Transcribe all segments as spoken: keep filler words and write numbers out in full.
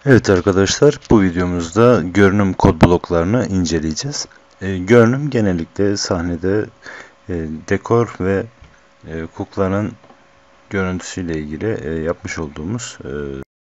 Evet arkadaşlar, bu videomuzda görünüm kod bloklarını inceleyeceğiz. E, görünüm genellikle sahnede e, dekor ve e, kuklanın görüntüsüyle ilgili e, yapmış olduğumuz e,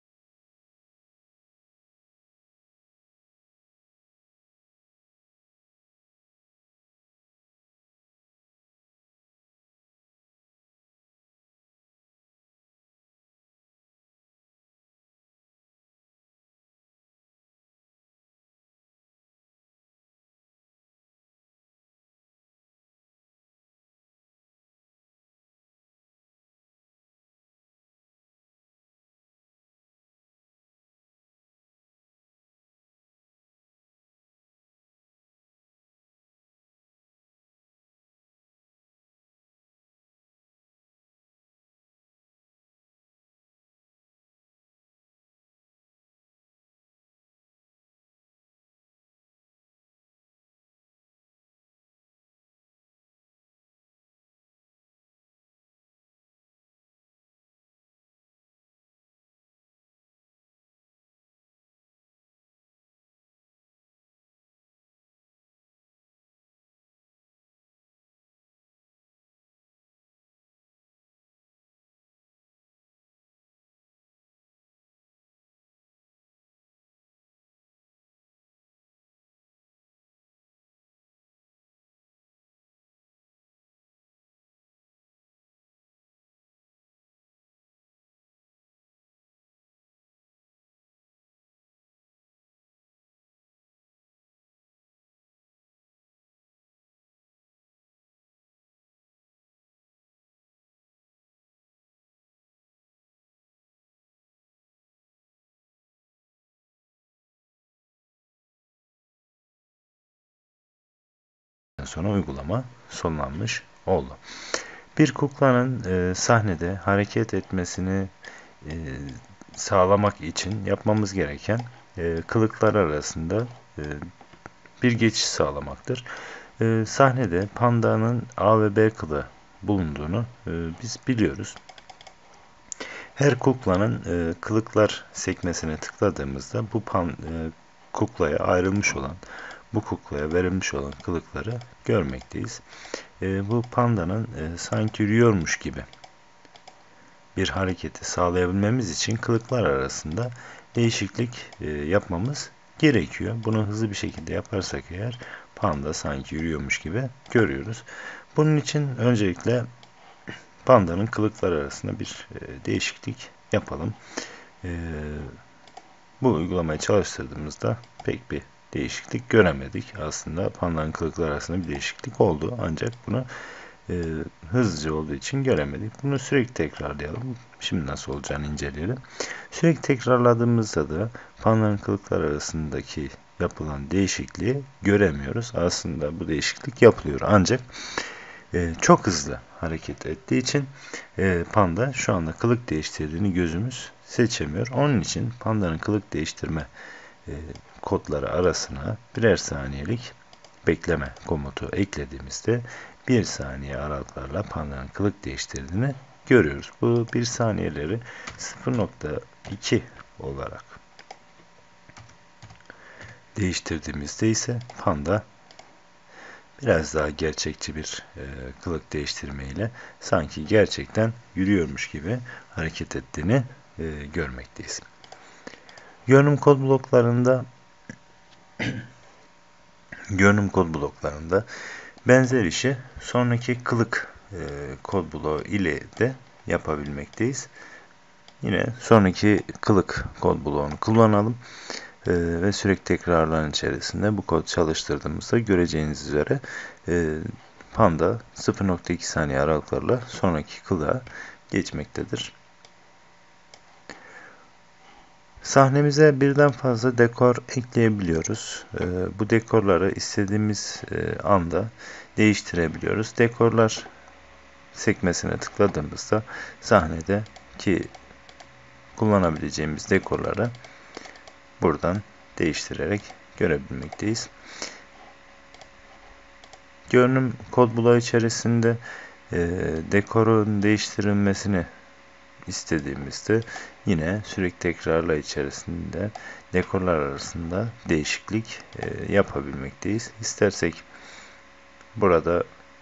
sonra uygulama sonlanmış oldu. Bir kuklanın e, sahnede hareket etmesini e, sağlamak için yapmamız gereken e, kılıklar arasında e, bir geçiş sağlamaktır. E, sahnede pandanın A ve B kılı bulunduğunu e, biz biliyoruz. Her kuklanın e, kılıklar sekmesine tıkladığımızda bu pan, e, kuklaya ayrılmış olan, bu kuklaya verilmiş olan kılıkları görmekteyiz. E, bu pandanın e, sanki yürüyormuş gibi bir hareketi sağlayabilmemiz için kılıklar arasında değişiklik e, yapmamız gerekiyor. Bunu hızlı bir şekilde yaparsak eğer panda sanki yürüyormuş gibi görüyoruz. Bunun için öncelikle pandanın kılıklar arasında bir e, değişiklik yapalım. E, bu uygulamayı çalıştırdığımızda pek bir değişiklik göremedik. Aslında pandanın kılıklar arasında bir değişiklik oldu. Ancak bunu e, hızlıca olduğu için göremedik. Bunu sürekli tekrarlayalım. Şimdi nasıl olacağını inceleyelim. Sürekli tekrarladığımızda da pandanın kılıklar arasındaki yapılan değişikliği göremiyoruz. Aslında bu değişiklik yapılıyor. Ancak e, çok hızlı hareket ettiği için e, panda şu anda kılık değiştirdiğini gözümüz seçemiyor. Onun için pandanın kılık değiştirme e, kodları arasına birer saniyelik bekleme komutu eklediğimizde bir saniye aralıklarla pandanın kılık değiştirdiğini görüyoruz. Bu bir saniyeleri sıfır nokta iki olarak değiştirdiğimizde ise panda biraz daha gerçekçi bir e, kılık değiştirmeyle sanki gerçekten yürüyormuş gibi hareket ettiğini e, görmekteyiz. Görünüm kod bloklarında görünüm kod bloklarında benzer işi sonraki kılık e, kod bloğu ile de yapabilmekteyiz. Yine sonraki kılık kod bloğunu kullanalım e, ve sürekli tekrarların içerisinde bu kod çalıştırdığımızda göreceğiniz üzere e, panda sıfır nokta iki saniye aralıklarla sonraki kılığa geçmektedir. Sahnemize birden fazla dekor ekleyebiliyoruz. E, bu dekorları istediğimiz e, anda değiştirebiliyoruz. Dekorlar sekmesine tıkladığımızda sahnedeki kullanabileceğimiz dekorları buradan değiştirerek görebilmekteyiz. Görünüm kod bloğu içerisinde e, dekorun değiştirilmesini istediğimizde yine sürekli tekrarla içerisinde dekorlar arasında değişiklik e, yapabilmekteyiz. İstersek burada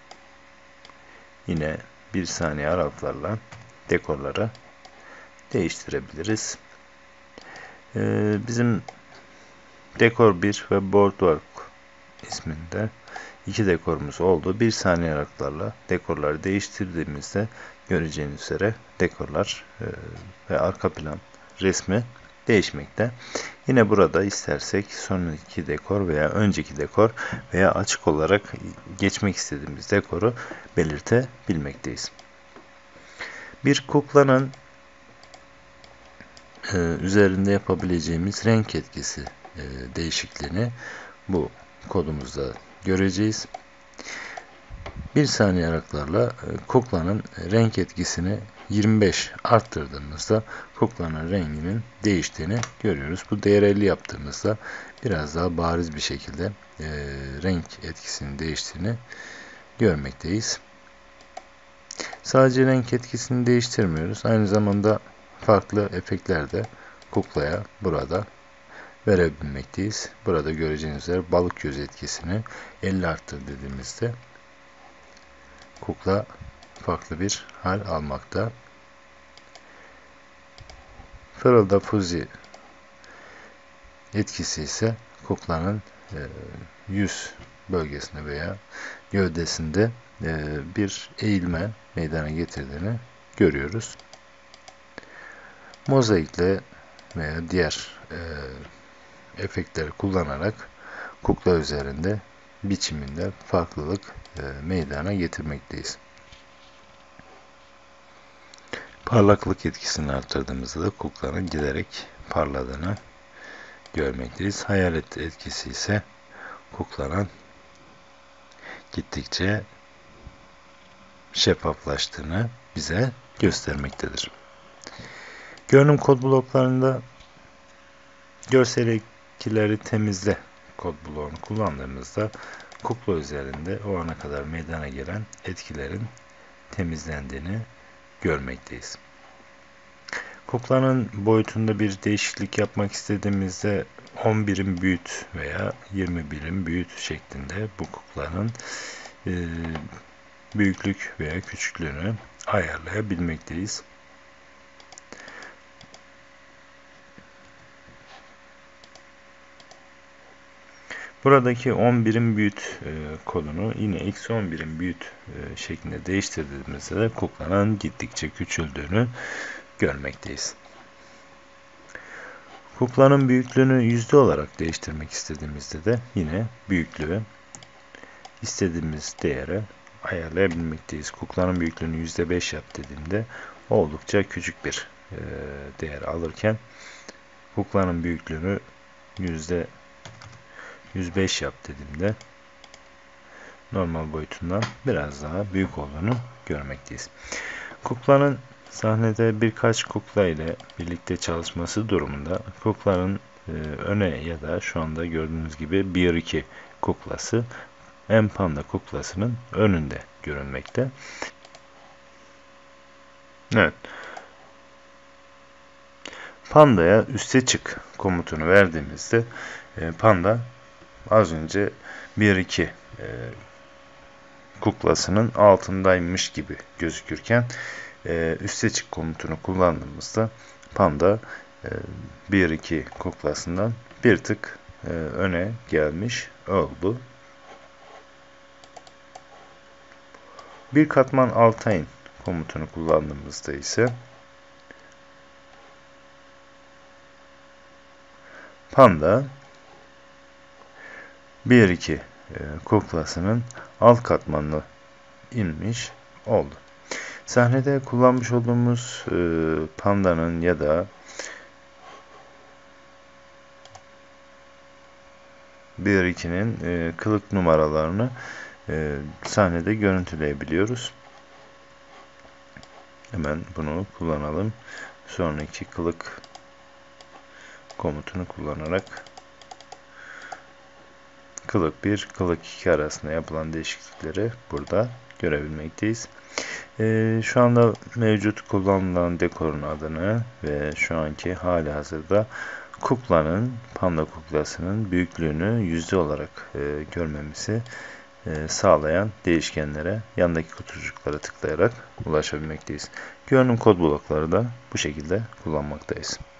yine bir saniye aralıklarla dekorları değiştirebiliriz. Ee, bizim dekor bir ve boardwalk isminde iki dekorumuz oldu. Bir saniye aralıklarla dekorları değiştirdiğimizde göreceğiniz üzere dekorlar e, ve arka plan resmi değişmekte. Yine burada istersek sonraki dekor veya önceki dekor veya açık olarak geçmek istediğimiz dekoru belirtebilmekteyiz. Bir kuklanın e, üzerinde yapabileceğimiz renk etkisi e, değişikliğini bu kodumuzda göreceğiz. Bir saniye aralıklarla e, kuklanın renk etkisini yirmi beş arttırdığımızda kuklanın renginin değiştiğini görüyoruz. Bu değer elli yaptığımızda biraz daha bariz bir şekilde e, renk etkisinin değiştiğini görmekteyiz. Sadece renk etkisini değiştirmiyoruz. Aynı zamanda farklı efektler de kuklaya burada verebilmekteyiz. Burada göreceğiniz üzere balık göz etkisini elli arttır dediğimizde kukla farklı bir hal almakta. Fırılda Fuzi etkisi ise kuklanın e, yüz bölgesinde veya gövdesinde e, bir eğilme meydana getirdiğini görüyoruz. Mozaikle veya diğer e, efektleri kullanarak kukla üzerinde biçiminde farklılık e, meydana getirmekteyiz. Parlaklık etkisini arttırdığımızda da kuklanın giderek parladığını görmekteyiz. Hayalet etkisi ise kuklanın gittikçe şeffaflaştığını bize göstermektedir. Görünüm kod bloklarında görsel etkileri temizle kod bloğunu kullandığımızda kukla üzerinde o ana kadar meydana gelen etkilerin temizlendiğini görmekteyiz. Kuklanın boyutunda bir değişiklik yapmak istediğimizde on birim büyüt veya yirmi birim büyüt şeklinde bu kuklanın e, büyüklük veya küçüklüğünü ayarlayabilmekteyiz. Buradaki on birim büyüt e, kodunu yine eksi on birim büyüt e, şeklinde değiştirdiğimizde de kuklanın gittikçe küçüldüğünü görmekteyiz. Kuklanın büyüklüğünü yüzde olarak değiştirmek istediğimizde de yine büyüklüğü istediğimiz değere ayarlayabilmekteyiz. Kuklanın büyüklüğünü yüzde beş yap dediğimde oldukça küçük bir e, değer alırken kuklanın büyüklüğünü yüzde yüz beş yap dediğimde normal boyutundan biraz daha büyük olduğunu görmekteyiz. Kuklanın sahnede birkaç kukla ile birlikte çalışması durumunda kuklanın e, öne ya da şu anda gördüğünüz gibi bir iki kuklası en panda kuklasının önünde görünmekte. Evet. Pandaya üste çık komutunu verdiğimizde e, panda az önce bir iki e, kuklasının altındaymış gibi gözükürken e, üste çık komutunu kullandığımızda panda e, bir iki kuklasından bir tık e, öne gelmiş oldu. Bir katman alta in komutunu kullandığımızda ise panda bir iki e, kuklasının alt katmanına inmiş oldu. Sahnede kullanmış olduğumuz e, pandanın ya da bir ikinin e, kılık numaralarını e, sahnede görüntüleyebiliyoruz. Hemen bunu kullanalım. Sonraki kılık komutunu kullanarak kılık bir, kılık iki arasında yapılan değişiklikleri burada görebilmekteyiz. Ee, şu anda mevcut kullanılan dekorun adını ve şu anki hali hazırda kuklanın, panda kuklasının büyüklüğünü yüzde olarak e, görmemizi e, sağlayan değişkenlere yandaki kutucuklara tıklayarak ulaşabilmekteyiz. Görünüm kod blokları da bu şekilde kullanmaktayız.